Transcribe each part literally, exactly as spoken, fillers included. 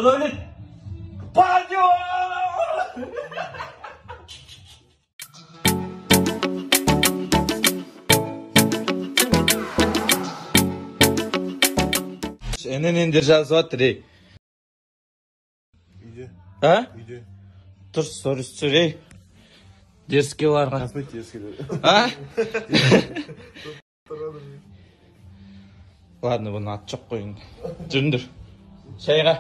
Tuvalet. Banyo. Enenen держаться три. Иди. А? Иди. Тур сорисчурей. Дерзкий ларға. Космет дерзкий. А? Ладно, bunu ат жоқ қойын. Жүріңдер. Шайға.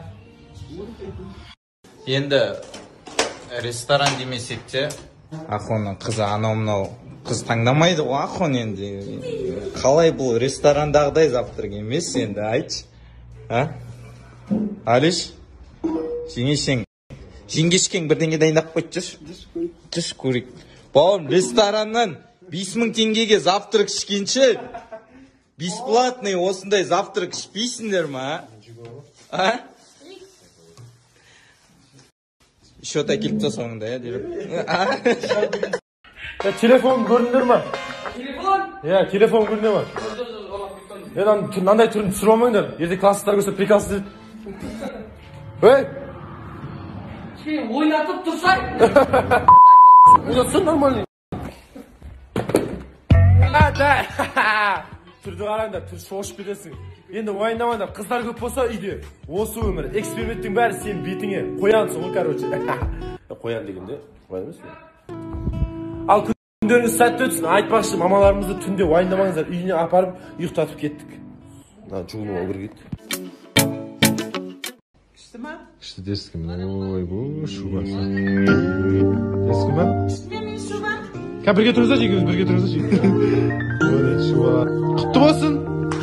Енді ресторан демесек те, Ахонның қызы анау мынау қыз таңдамайды ғой Ахон енді. Қалай бұл ресторандағыдай завтрак емес енді айтшы. А? Алиш? Жеңешең. Жеңгешкең бірдеңе дайындап қойып жүрші. Жүрші көрейік. Бауырым, рестораннан бес мың теңгеге завтрак ішкенше, бесплатный осындай завтрак ішпейсіңдер ма? А? Счет әкеліп та соңында, я деріп. Телефон көріндер ма? Телефон? Иә, телефон көріне ма? Мен мынандай түрін түсір алмаңдар. Ерде класстар көрсе приказ дейді. Ой! Сен ойнатып тұрсаң? Ойнатсын нормальный. Түрді қараңдар, түр шошып кетесің. Енді ойнамаңдар, қыздар көп болса үйде. Осы өмір, эксперименттің бәрі сен бетіңе. Қоянсың ғой, короче. Қоян дегенде, қоян емес пе? Ал күндеріңіз сәтті өтсін. Айтпақшы, мамаларымызды түнде ойнамаңыздар, үйіне апарып, ұйықтатып кеттік. Жуынуға бір кетті. Күшті ма? Күшті дерсің. Ой, бұл шубасы. Дерсің ба? Күшті мен шуба. Ка бірге тұрыңыздар, жегіңіз бірге тұрыңыздар, жегіңіз. Құтты болсын.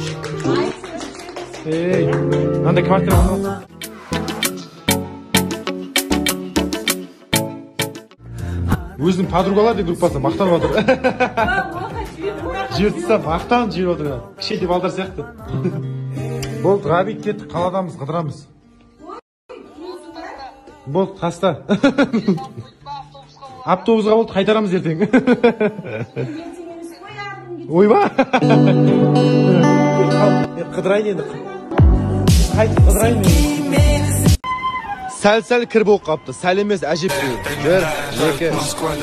Ей, андай квартира алып. Өзінің подругалар деп группасы мақтанып отыр. Жертіса мақтан жер отыр. Кіші деп алдар сияқты. Болды, Ғабит кетті, қаладамыз, қыдырамыз. Болды, таста. Автобусға болды, қайтарамыз ертең. Ойба! Қыдырайын енді. Қайт, қыдырайын енді. Сәл-сәл кір болып қапты. Сәл емес, әжеп біреу. Жүр, жеке.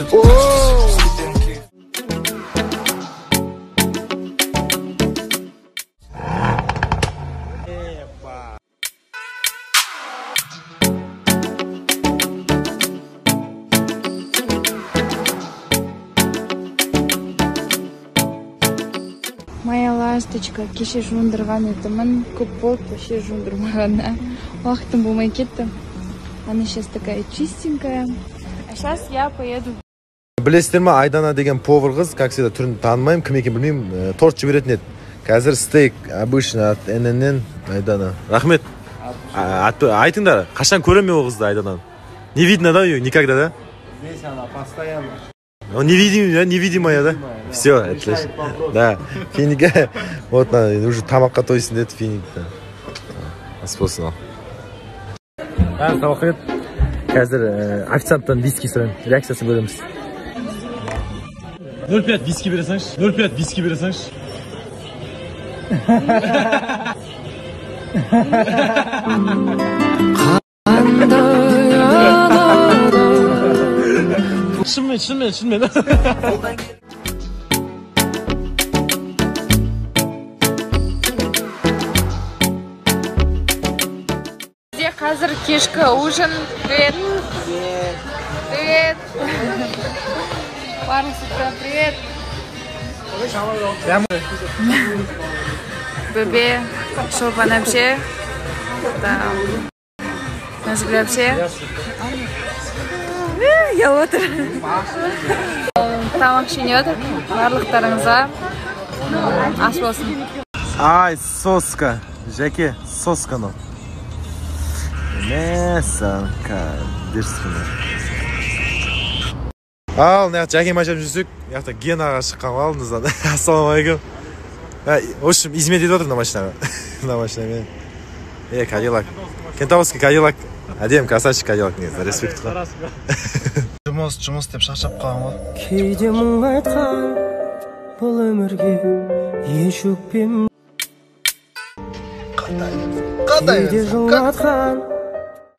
Моя ласточка, кеше жуындырған етімін, көп болды, вообще жуындырмағанына. Уақытым болмай кетті. Она сейчас такая чистенькая. А сейчас я поеду. Білесіздер ма, Айдана деген повар қыз, как всегда түрін танымаймын, кім екен білмеймін, торт жіберетін еді. Қазір стейк, обычно от эн эн эн Айдана. Рахмет. Айтыңдар, қашан көремін ол қызды Айдананы? Не видно, да, ее? Никогда, да? Здесь она постоянно. Он невидимая, невидимая, да? Все, отлично. Да, Финика, вот уже тамаққа тойсын деді Финик. Способ. А, тауқет. Қазір официанттан виски сұрайын, реакциясын көреміз. нөл пять виски бересіңші? нөл пять виски бересіңші? Шынмен, шынмен, шынмен. Где қазір кешкі ужин? Привет. Привет. Парнсыка, привет. Бебе, шопан вообще. Там. Назгля вообще. Я отыр. Тамақ ішінеді. Барлықтарыңызға ас болсын. Ай, соска. Жеке, сосканы. Месанка. Дерсіне. Ал, неғат жәке машап жүрсек, неғатта Генаға шыққан алдыңыздан. Ассаламалейкум. В общем, измет етіп отыр на машинаға. На машинаға. Е, Кадиллак. Кентауский Кадиллак. Әдем, красавчик Кадиллак негізі. Респект қа. Жұмыс, жұмыс деп шақшап қалған ғой. Кейде мұң айтқан бұл өмірге еш өкпем. Қандай? Қандай?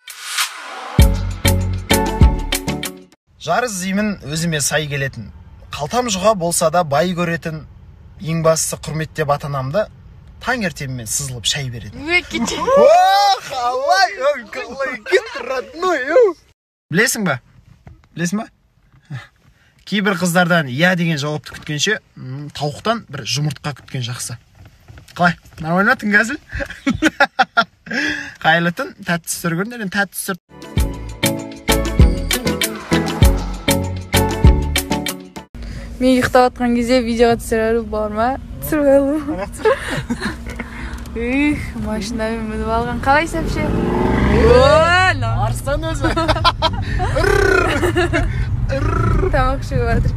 Жарыс іздеймін өзіме сай келетін. Қалтам жұға болса да бай көретін. Ең бастысы құрметтеп ата-анамды таңертеңмен сызылып шай беретін. О, қалай, ой, қалай кет, родной. Білесің ба? Білесің ба? Кейбір қыздардан иә деген жауапты күткенше, тауықтан бір жұмыртқа күткен жақсы. Қалай? Нормально түнгі әзіл? Қайлы түн, тәтті сүр көріндерін, тәтті сүр. Мен ұйықтап атқан кезде видеоға түсір алу бар ма? Түсір алу. Үх, машинамен мініп алған. Қалайсың әпше? Арыстан өзі. Тамақ ішіп жатыр.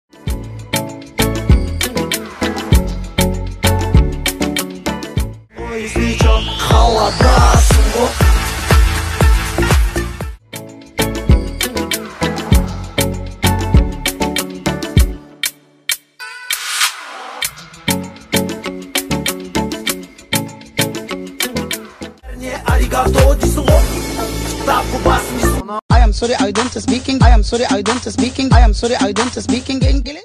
I am sorry I don't speaking. I am sorry I don't speaking. I am sorry I don't speaking English.